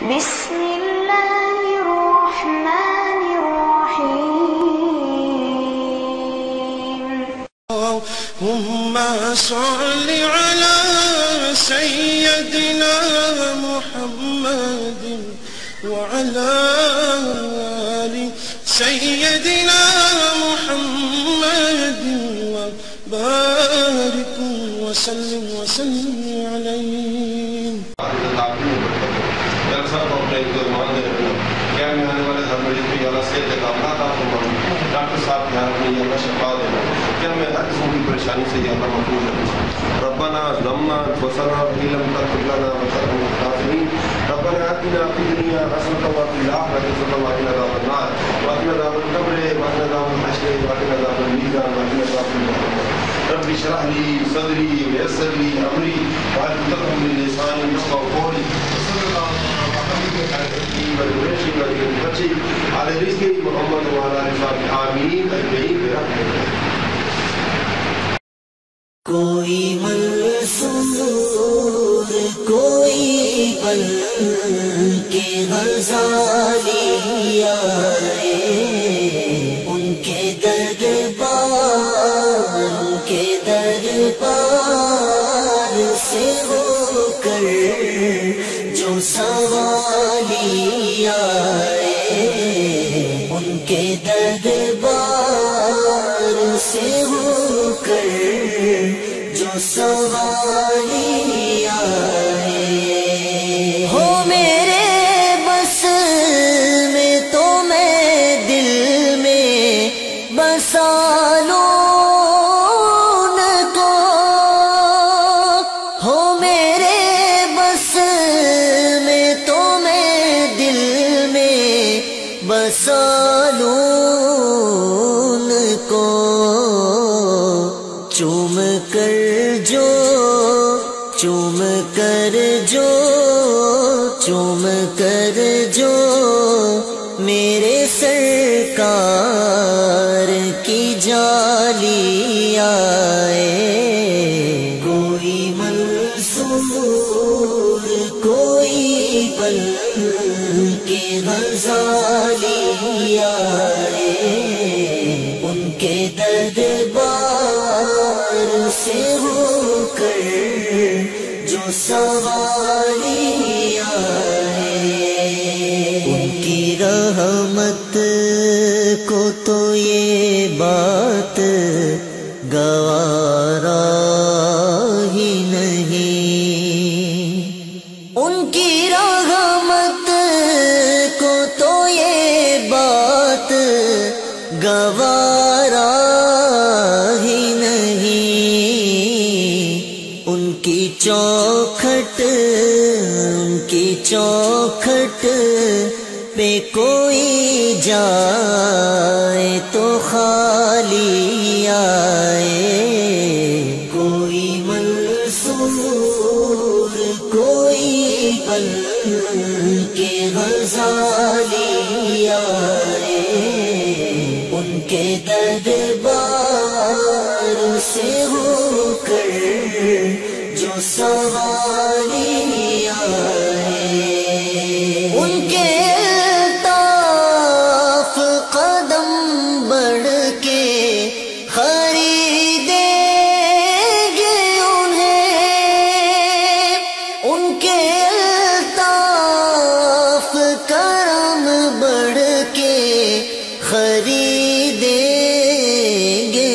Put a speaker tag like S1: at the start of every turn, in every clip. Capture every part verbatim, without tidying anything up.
S1: بسم الله الرحمن الرحيم.
S2: اللهم صل على سيدنا محمد وعلى آل سيدنا محمد وبارك وسلم وسلم عليه. کیا میں آنے والے ہر مریض کو اللہ سے احتکامات آپ کو معلوم ڈاکٹر صاحب یہاں اپنی اللہ شفا دینا کیا میں ہر قسم کی پریشانی سے یا اللہ محفوظ رکھوں. ربنا ظلمنا انفسنا وان لم تغفر لنا وترحمنا لنكن من الخاسرين. ربنا آتنا في الدنيا حسنة وفي الآخرة حسنة وقنا عذاب النار وقنا عذاب القبر وقنا عذاب الحشر وقنا عذاب الميزان وقنا عذاب الجحيم. رب اشرح لي صدري ويسر لي أمري واحلل عقدة من لساني يفقهوا قولي. صلى الله عليه وسلم على رزق محمد وعلى آله وصحبه آمين أجمعين برحمته.
S3: کوئی منصور کوئی بل کے غزالی آئے ان کے دربار ان کے دربار سے ہو کر جو سوالی آئے ان کے دربار سے ہو کر جو سوالی آئے. ہو میرے بس میں تو میں دل میں بسا لوں ان کو. ہو میرے بس میں تو میں دل میں بسا لوں ان کو. چوم کر جو چوم کر جو چوم کر جو میرے سرکار کی جالی آئے. کوئی منصور کوئی بل کے غزالی آئے ان کے دربار سے ہو کر جو سوالی آئے. ان کی رحمت کو تو یہ بات گوارا ہی نہیں. ان کی رحمت کو تو یہ بات گوارا ہی نہیں. ان کی چوکھٹ ان کی چوکھٹ پہ کوئی جائے تو خالی آئے. کوئی منصور کوئی بل کے غزالی آئے ان کے دربار سے ہو کر جو سوالی آئے. ان کے الطاف قدم بڑھ کے خریدیں گے انہیں. ان کے الطاف کرم بڑھ کے خریدیں گے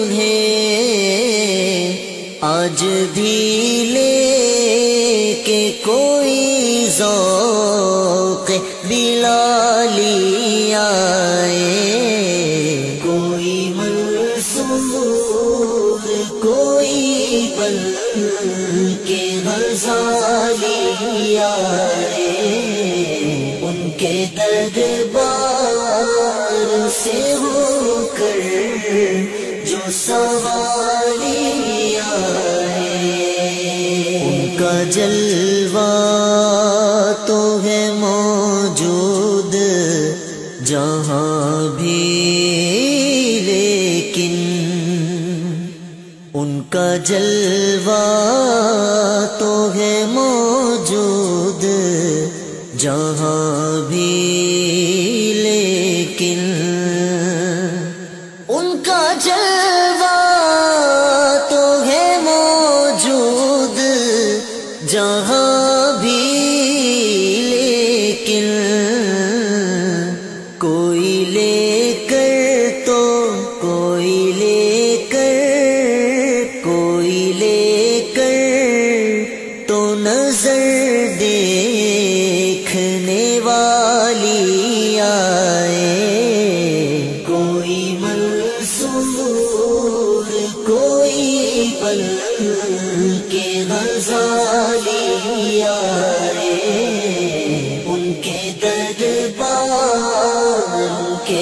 S3: انہیں. آج بھی لے کے کوئی ذوق بلالی آئے. کوئی منصور کوئی بل کے غزالی آئے ان کے دربار سے ہو کر جو سوالی آئے. ان کا جلوہ تو ہے موجود جہاں بھی لیکن ان کا جلوہ تو ہے موجود جہاں بھی، لیکن ان کا جلوہ تو ہے موجود جہاں بھی، لیکن کوئی لے کر تو کوئی لے کر کوئی لے کر تو نظر دیکھنے والی آئے، کوئی منصور کوئی بل کے غزالی آئے، ان کے دربار ان کے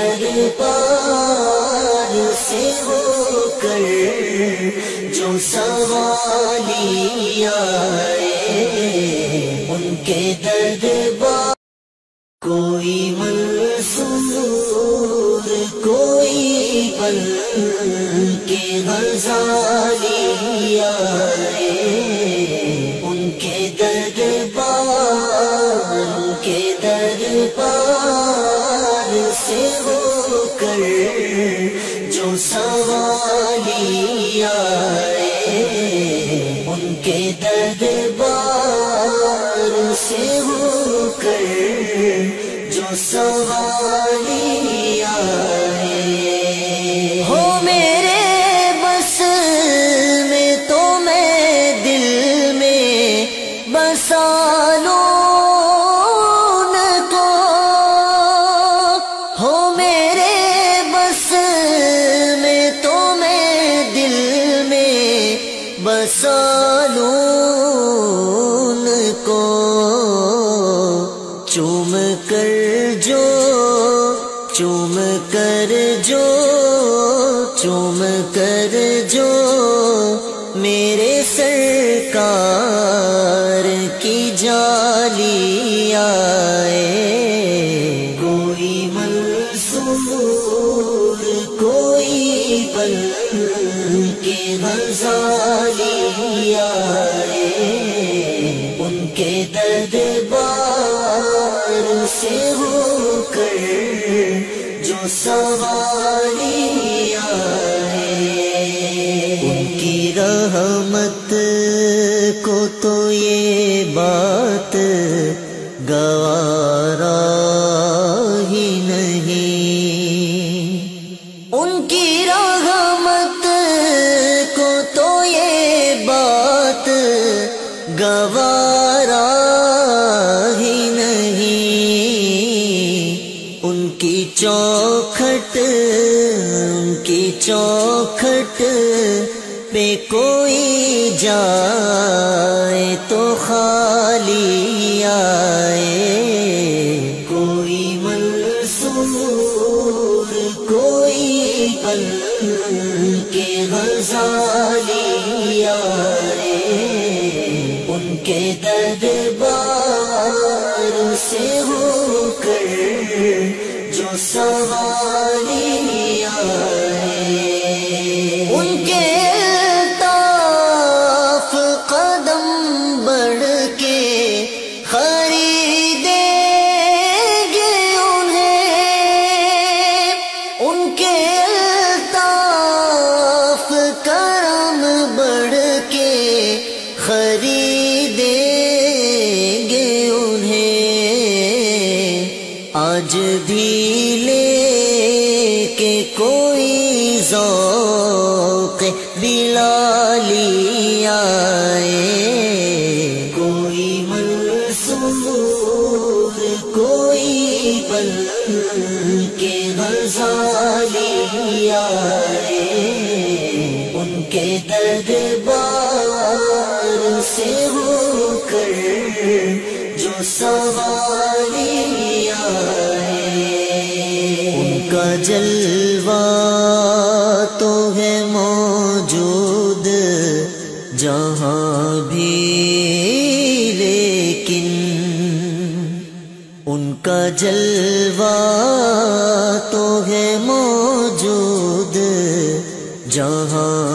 S3: دربار سے ہو کر جو سوالی آئے، ان کے دربار کوئی منصور کوئی بل کے غزالی آئے، ان کے دربار ان کے دربار سے ہو کر جو سوالی آئے، ان کے دربار سے ہو کر جو سوالی آئے، ہو میرے بس میں تو میں دل میں بسا لوں ان کو، ہو میرے بس میں تو میں دل میں بسا لوں ان کو، چوم کر جو چوم کر جو چوم کر جو میرے سرکار کی جالی آئے، کوئی منصور کوئی بل کے غزالی آئے، ان کے دربار سے ہو کر جو سوالی آئے، ان کی رحمت کو تو یہ بات گوارا ہی نہیں، ان کی رحمت کو تو یہ بات گوارا ہی نہیں، ان کی چوکھٹ ان کی چوکھٹ پہ کوئی جائے تو خالی آئے، کوئی منصور کوئی بل کے غزالی آئے، ان کے دربار سے ہو کر جو سوالی آئے، ان کے الطاف قدم بڑھ کے خریدیں گے انہیں، ان کے الطاف کرم بڑھ کے خریدیں گے انہیں، آج بھی لے کے کوئی ذوق بلالی آئے، کوئی منصور کوئی بل کے غزالی آئے، ان کے دربار سے ہو کر جو سوالی آئے، ان کا جلوہ تو ہے موجود جہاں بھی، لیکن ان کا جلوہ تو ہے موجود جہاں